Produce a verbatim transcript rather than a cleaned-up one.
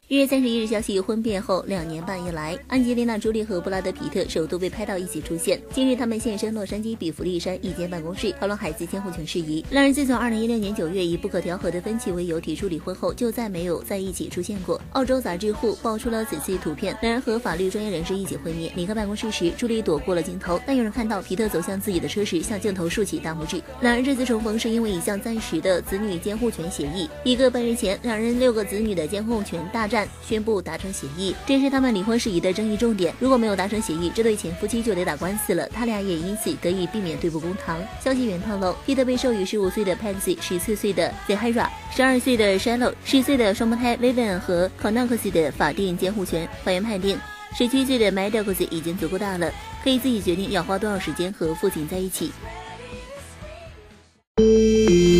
一月三十一日消息，婚变后两年半以来，安吉丽娜·朱莉和布拉德·皮特首度被拍到一起出现。近日，他们现身洛杉矶比弗利山一间办公室，讨论孩子监护权事宜。两人自从二零一六年九月以不可调和的分歧为由提出离婚后，就再没有在一起出现过。澳洲杂志《户》爆出了此次图片，两人和法律专业人士一起会面。离开办公室时，朱莉躲过了镜头，但有人看到皮特走向自己的车时，向镜头竖起大拇指。两人这次重逢是因为一项暂时的子女监护权协议。一个半月前，两人六个子女的监护权大战宣布达成协议，这是他们离婚事宜的争议重点。如果没有达成协议，这对前夫妻就得打官司了，他俩也因此得以避免对簿公堂。消息源透露，皮特被授予十五岁的 Patsy、十四岁的 Zahara、十二岁的 Shiloh、十岁的双胞胎 Vivian 和 Knox 的法定监护权。法院判定，十七岁的 Maddox 已经足够大了，可以自己决定要花多少时间和父亲在一起。